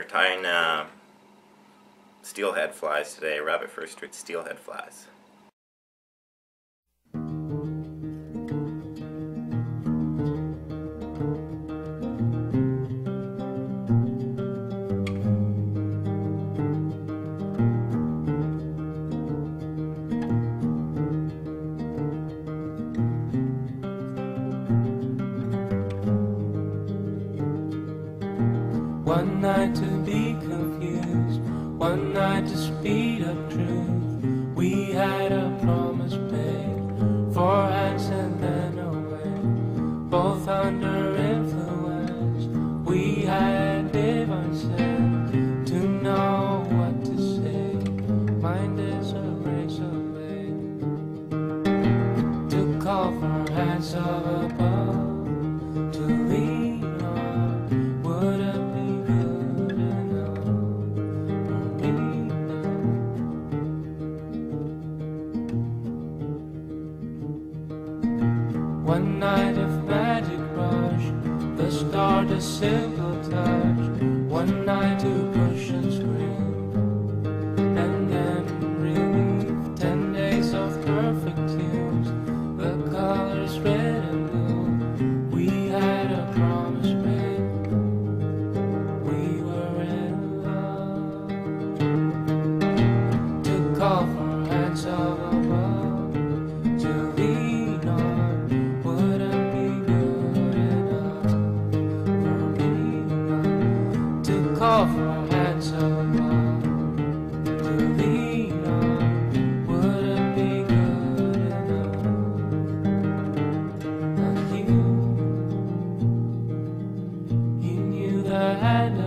tying steelhead flies today, rabbit fur steelhead flies. One night to be confused, one night to speed up truth. We had a promise made, 4 hands and then away. Both under influence, we had divine sense to know what to say. Mind is a razor blade to call for hands of above, to lean on. Would it one night of magic rush, the start a simple touch. One night to push and scream, and then relief. 10 days of perfect tunes, the colors red and blue. We had a promise made, we were in love. To call for hands of above, to lean on. Call for hands of love to lean on. Would it be good enough? And you knew that I had